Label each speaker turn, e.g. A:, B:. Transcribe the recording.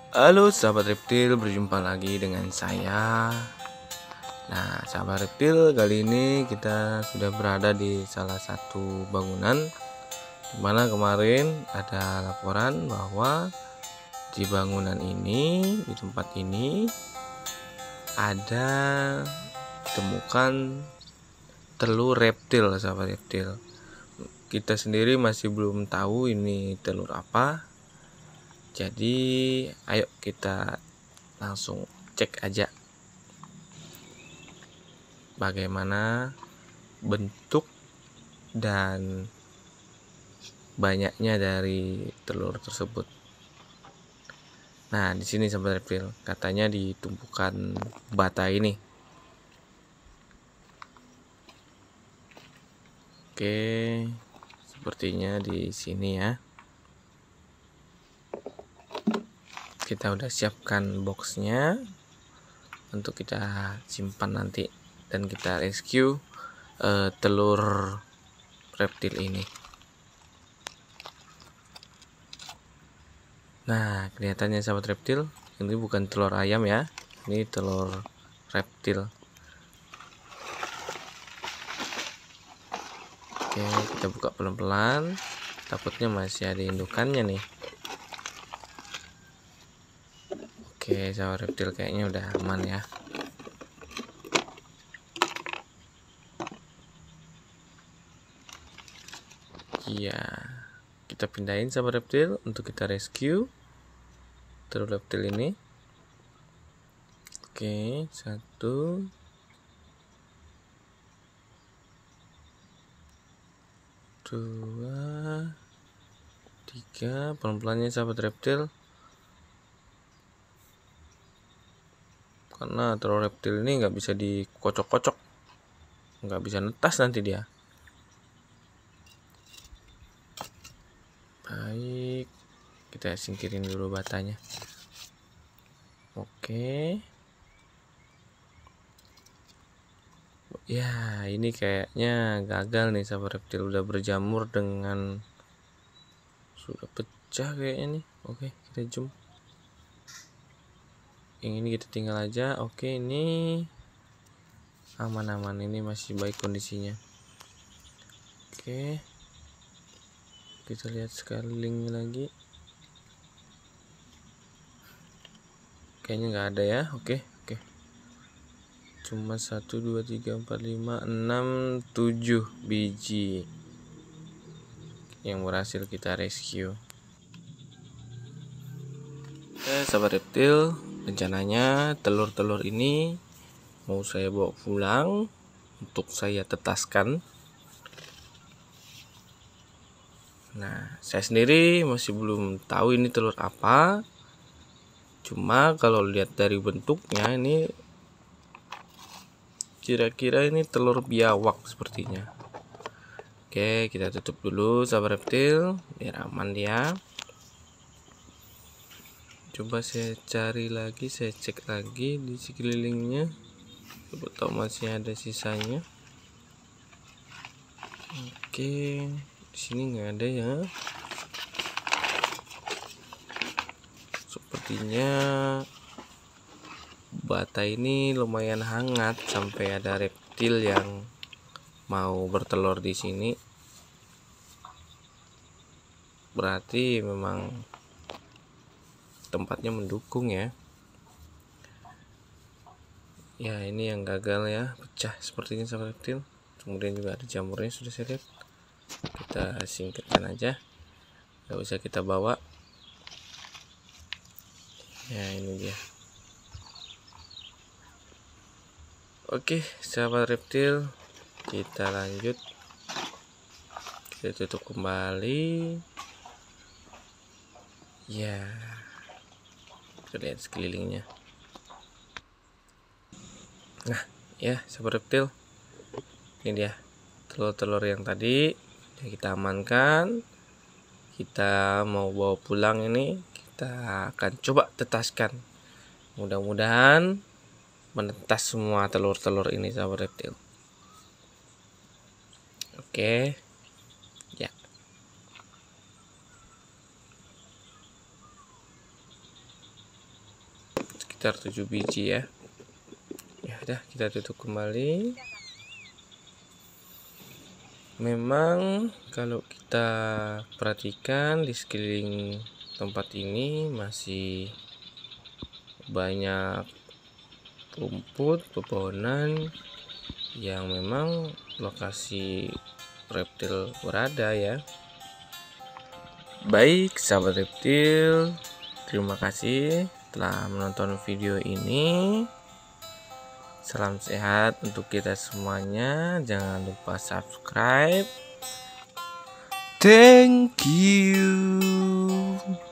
A: Halo sahabat reptil, berjumpa lagi dengan saya. Nah, sahabat reptil, kali ini kita sudah berada di salah satu bangunan, dimana kemarin ada laporan bahwa di bangunan ini, di tempat ini ada ditemukan telur reptil, sahabat reptil. Kita sendiri masih belum tahu ini telur apa. Jadi ayo kita langsung cek aja bagaimana bentuk dan banyaknya dari telur tersebut. Nah, di sini sahabat reptil, katanya di tumpukan bata ini. Oke, sepertinya di sini ya. Kita udah siapkan boxnya untuk kita simpan nanti dan kita rescue telur reptil ini. Nah, kelihatannya sahabat reptil, ini bukan telur ayam ya, ini telur reptil. Oke, kita buka pelan-pelan, takutnya masih ada indukannya nih. Oke, sahabat reptil, kayaknya udah aman ya. Iya, kita pindahin sahabat reptil untuk kita rescue telur reptil ini. Oke, 1, 2, 3, pelan-pelannya sahabat reptil, karena telur reptil ini nggak bisa dikocok-kocok, nggak bisa netas nanti dia. Baik, kita singkirin dulu batanya. Oke. Ya, ini kayaknya gagal nih sahabat reptil, udah berjamur dengan sudah pecah kayaknya nih. Oke, kita zoom. Yang ini kita tinggal aja. Oke, ini aman-aman, ini masih baik kondisinya. Oke, kita lihat sekelilingnya lagi. Kayaknya nggak ada ya. Oke. Cuma 1, 2, 3, 4, 5, 6, 7 biji yang berhasil kita rescue. Sahabat reptil, rencananya telur-telur ini mau saya bawa pulang untuk saya tetaskan. Nah, saya sendiri masih belum tahu ini telur apa. Cuma kalau lihat dari bentuknya ini kira-kira ini telur biawak sepertinya. Oke, kita tutup dulu sahabat reptil biar aman dia. Coba saya cari lagi, saya cek lagi di sekelilingnya, coba tahu masih ada sisanya. Oke, di sini nggak ada ya. Sepertinya bata ini lumayan hangat sampai ada reptil yang mau bertelur di sini. Berarti memang tempatnya mendukung ya. Ya, ini yang gagal ya, pecah sepertinya sahabat reptil. Kemudian juga ada jamurnya, sudah saya lihat. Kita singkirkan aja, nggak usah kita bawa. Ya, ini dia. Oke sahabat reptil, kita lanjut. Kita tutup kembali. Ya, kita lihat sekelilingnya. Nah ya sahabat reptil, ini dia telur-telur yang tadi udah kita amankan. Kita mau bawa pulang, ini kita akan coba tetaskan. Mudah-mudahan menetas semua telur-telur ini sahabat reptil. Oke ya. sekitar 7 biji ya. Ya udah, kita tutup kembali. Memang kalau kita perhatikan di sekeliling tempat ini masih banyak rumput, pepohonan yang memang lokasi reptil berada ya. Baik sahabat reptil, terima kasih telah menonton video ini. Salam sehat untuk kita semuanya. Jangan lupa subscribe. Thank you.